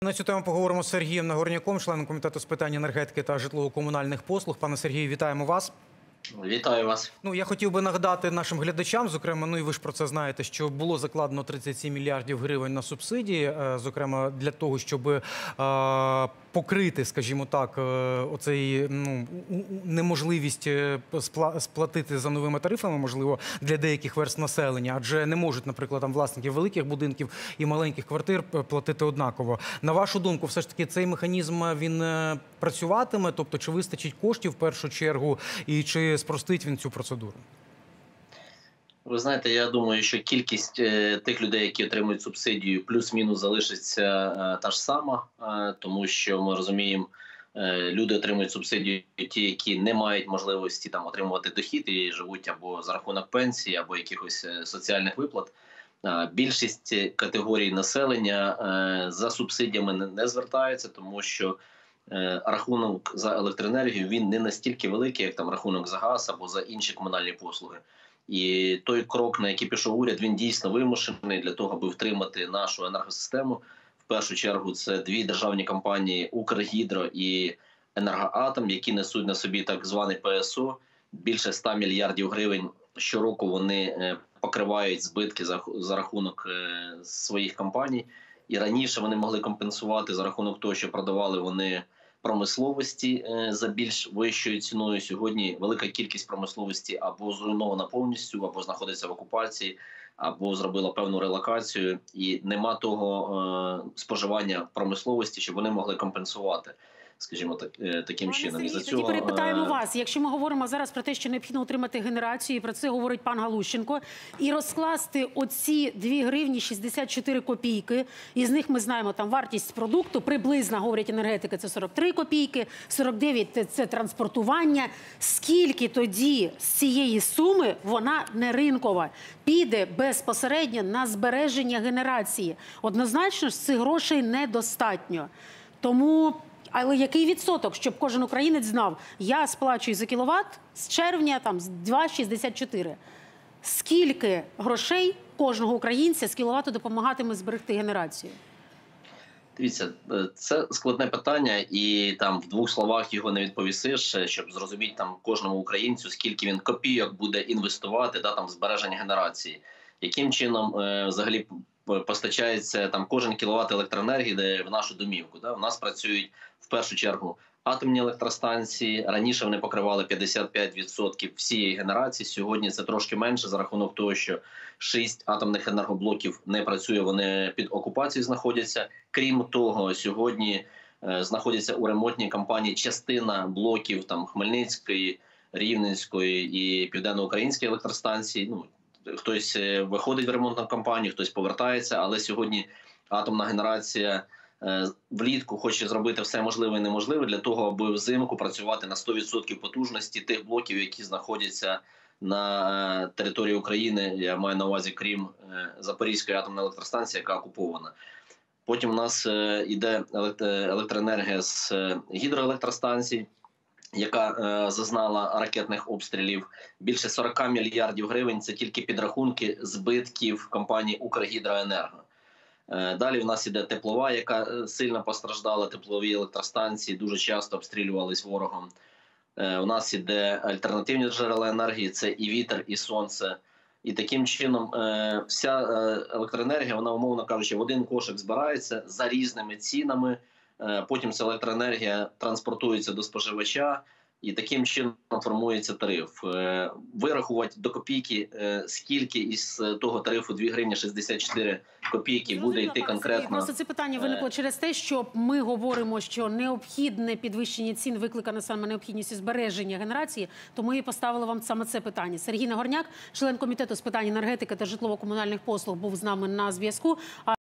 На цю тему поговоримо з Сергієм Нагорняком, членом комітету з питань енергетики та житлово-комунальних послуг. Пане Сергію, вітаємо вас. Вітаю вас. Я хотів би нагадати нашим глядачам, зокрема, і ви ж про це знаєте, що було закладено 37 мільярдів гривень на субсидії, зокрема, для того, щоб покрити, скажімо так, оцей неможливість сплатити за новими тарифами, можливо, для деяких верств населення, адже не можуть, наприклад, там власники великих будинків і маленьких квартир платити однаково. На вашу думку, все ж таки, цей механізм, він працюватиме? Тобто, чи вистачить коштів в першу чергу, і чи спростить він цю процедуру? Ви знаєте, я думаю, що кількість тих людей, які отримують субсидію, плюс-мінус залишиться та ж сама, тому що ми розуміємо, люди отримують субсидію ті, які не мають можливості отримувати дохід і живуть або за рахунок пенсії, або якихось соціальних виплат. Більшість категорій населення за субсидіями не звертаються, тому що рахунок за електроенергію, він не настільки великий, як рахунок за газ або за інші комунальні послуги. І той крок, на який пішов уряд, він дійсно вимушений для того, аби втримати нашу енергосистему. В першу чергу це дві державні компанії «Укргідро» і «Енергоатом», які несуть на собі так званий ПСО. Більше 100 мільярдів гривень щороку вони покривають збитки за рахунок своїх компаній. І раніше вони могли компенсувати за рахунок того, що продавали вони промисловості за більш вищою ціною. Сьогодні велика кількість промисловості або зруйнована повністю, або знаходиться в окупації, або зробила певну релокацію. І нема того споживання промисловості, щоб вони могли компенсувати, скажімо так, таким чином. Сергій, тоді перепитаємо вас. Якщо ми говоримо зараз про те, що необхідно утримати генерацію, і про це говорить пан Галущенко, і розкласти оці 2 гривні 64 копійки, із них ми знаємо, там вартість продукту, приблизно, говорять енергетики, це 43 копійки, 49 – це транспортування. Скільки тоді з цієї суми, вона не ринкова, піде безпосередньо на збереження генерації? Однозначно ж, цих грошей недостатньо. Тому... Але який відсоток, щоб кожен українець знав, я сплачую за кіловат з червня 2,64. Скільки грошей кожного українця з кіловату допомагатиме зберегти генерацію? Дивіться, це складне питання, і в 2 словах його не відповісиш, щоб зрозуміти кожному українцю, скільки він копійок буде інвестувати в збереження генерації. Яким чином взагалі постачається кожен кіловат електроенергії в нашу домівку. У нас працюють в першу чергу атомні електростанції. Раніше вони покривали 55% всієї генерації. Сьогодні це трошки менше за рахунок того, що 6 атомних енергоблоків не працює, вони під окупацією знаходяться. Крім того, сьогодні знаходяться у ремонтній кампанії частина блоків Хмельницької, Рівненської і Південноукраїнської електростанції. Хтось виходить в ремонтну кампанію, хтось повертається, але сьогодні атомна генерація влітку хоче зробити все можливе і неможливе для того, аби взимку працювати на 100% потужності тих блоків, які знаходяться на території України, я маю на увазі, крім Запорізької атомної електростанції, яка окупована. Потім у нас йде електроенергія з гідроелектростанцій, яка зазнала ракетних обстрілів. Більше 40 мільярдів гривень – це тільки підрахунки збитків компанії «Укргідроенерго». Далі в нас іде теплова, яка сильно постраждала, теплові електростанції дуже часто обстрілювались ворогом. У нас іде альтернативні джерела енергії – це і вітер, і сонце. І таким чином вся електроенергія, вона, умовно кажучи, в один кошик збирається за різними цінами. Потім ця електроенергія транспортується до споживача, і таким чином формується тариф. Вирахувати до копійки, скільки із того тарифу 2 гривні 64 копійки буде йти конкретно. Просто це питання виникло через те, що ми говоримо, що необхідне підвищення цін викликане саме необхідністю збереження генерації, тому і поставили вам саме це питання. Сергій Нагорняк, член комітету з питань енергетики та житлово-комунальних послуг, був з нами на зв'язку.